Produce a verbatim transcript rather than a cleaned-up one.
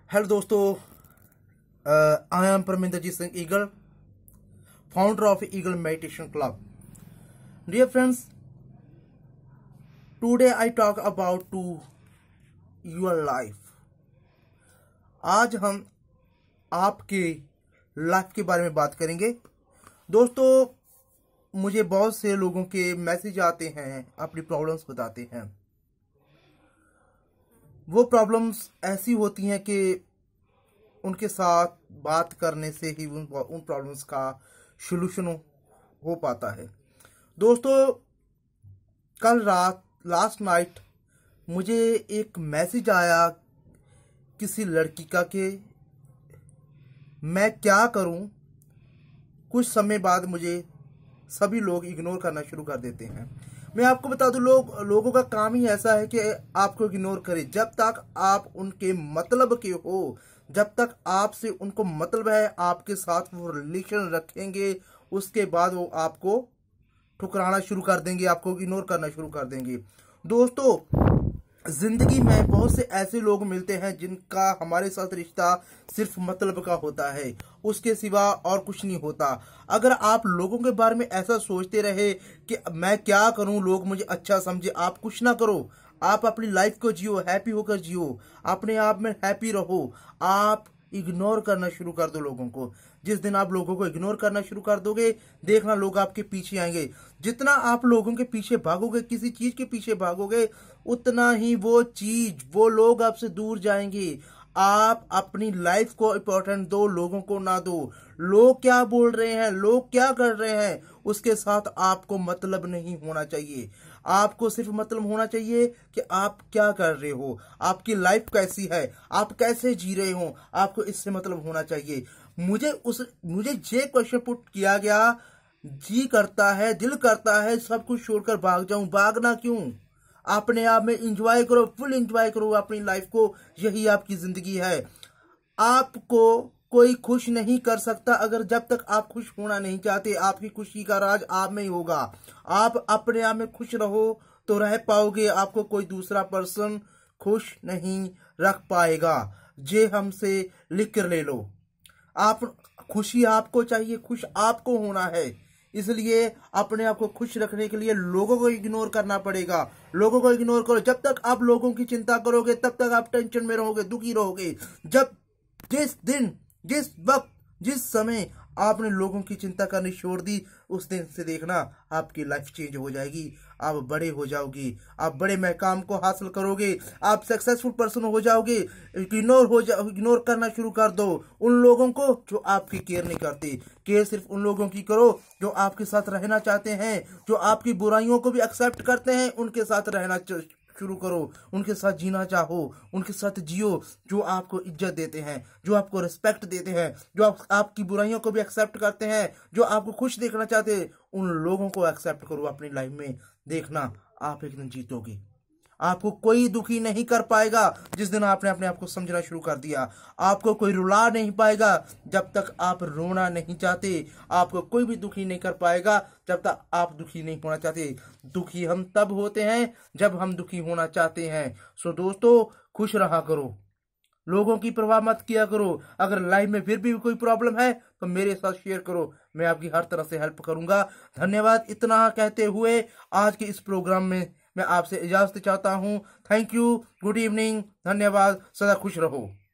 Hello दोस्तों, I am Paramindarjeet Singh Eagle, founder of Eagle Meditation Club. Dear friends, today I talk about to your life. आज हम आपके life के बारे में बात करेंगे। दोस्तों, मुझे बहुत से लोगों के मैसेज आते हैं, अपनी प्रॉब्लम्स बताते हैं। वो प्रॉब्लम्स ऐसी होती हैं कि उनके साथ बात करने से ही उन उन प्रॉब्लम्स का सॉल्यूशन हो पाता है। दोस्तों, कल रात लास्ट नाइट मुझे एक मैसेज आया किसी लड़की का कि मैं क्या करूं। कुछ समय बाद मुझे सभी लोग इग्नोर करना शुरू कर देते हैं। मैं आपको बता दूं, लोग लोगों का काम ही ऐसा है कि आपको इग्नोर करें। जब तक आप उनके मतलब के हो, जब तक आपसे उनको मतलब है, आपके साथ वो रिलेशन रखेंगे, उसके बाद वो आपको ठुकराना शुरू कर देंगे, आपको इग्नोर करना शुरू कर देंगे। दोस्तों, जिंदगी में बहुत से ऐसे लोग मिलते हैं जिनका हमारे साथ रिश्ता सिर्फ मतलब का होता है, उसके सिवा और कुछ नहीं होता। अगर आप लोगों के बारे में ऐसा सोचते रहे कि मैं क्या करूं, लोग मुझे अच्छा समझे, आप कुछ ना करो। आप अपनी लाइफ को जियो, हैप्पी होकर जियो, अपने आप में हैप्पी रहो। आप इग्नोर करना शुरू कर दो लोगों को। जिस दिन आप लोगों को इग्नोर करना शुरू कर दोगे, देखना लोग आपके पीछे आएंगे। जितना आप लोगों के पीछे भागोगे, किसी चीज के पीछे भागोगे, उतना ही वो चीज, वो लोग आपसे दूर जाएंगे। आप अपनी लाइफ को इम्पोर्टेंट दो, लोगों को ना दो। लोग क्या बोल रहे हैं, लोग क्या कर रहे हैं, उसके साथ आपको मतलब नहीं होना चाहिए। आपको सिर्फ मतलब होना चाहिए कि आप क्या कर रहे हो, आपकी लाइफ कैसी है, आप कैसे जी रहे हो, आपको इससे मतलब होना चाहिए। मुझे उस मुझे ये क्वेश्चन पुट किया गया, जी करता है, दिल करता है सब कुछ छोड़कर भाग जाऊं। भागना क्यों? अपने आप में एंजॉय करो, फुल एंजॉय करो अपनी लाइफ को। यही आपकी जिंदगी है। आपको कोई खुश नहीं कर सकता अगर जब तक आप खुश होना नहीं चाहते। आपकी खुशी का राज आप में ही होगा। आप अपने आप में खुश रहो तो रह पाओगे, आपको कोई दूसरा पर्सन खुश नहीं रख पाएगा। जे हमसे लिख कर ले लो। आप खुशी आपको चाहिए, खुश आपको होना है। इसलिए अपने आप को खुश रखने के लिए लोगों को इग्नोर करना पड़ेगा। लोगों को इग्नोर करो। जब तक आप लोगों की चिंता करोगे, तब तक आप टेंशन में रहोगे, दुखी रहोगे। जब जिस दिन, जिस वक्त, जिस समय आपने लोगों की चिंता करनी छोड़ दी, उस दिन से देखना आपकी लाइफ चेंज हो जाएगी। आप बड़े हो जाओगे, आप बड़े मकाम को हासिल करोगे, आप सक्सेसफुल पर्सन हो जाओगे। इग्नोर हो जा इग्नोर करना शुरू कर दो उन लोगों को जो आपकी केयर नहीं करते। केयर सिर्फ उन लोगों की करो जो आपके साथ रहना चाहते हैं, जो आपकी बुराइयों को भी एक्सेप्ट करते हैं। उनके साथ रहना शुरू करो, उनके साथ जीना चाहो, उनके साथ जियो। जो आपको इज्जत देते हैं, जो आपको रिस्पेक्ट देते हैं, जो आप, आपकी बुराइयों को भी एक्सेप्ट करते हैं, जो आपको खुश देखना चाहते हैं, उन लोगों को एक्सेप्ट करो अपनी लाइफ में। देखना आप एक दिन जीतोगे। आपको कोई दुखी नहीं कर पाएगा जिस दिन आपने अपने आप को समझना शुरू कर दिया। आपको कोई रुला नहीं पाएगा जब तक आप रोना नहीं चाहते। आपको कोई भी दुखी नहीं कर पाएगा जब तक आप दुखी नहीं होना चाहते। दुखी हम तब होते हैं जब हम दुखी होना चाहते हैं। सो दोस्तों, खुश रहा करो, लोगों की परवाह मत किया करो। अगर लाइफ में फिर भी कोई प्रॉब्लम है तो मेरे साथ शेयर करो, मैं आपकी हर तरह से हेल्प करूंगा। धन्यवाद। इतना कहते हुए आज के इस प्रोग्राम में मैं आपसे इजाजत चाहता हूं। थैंक यू, गुड इवनिंग, धन्यवाद, सदा खुश रहो।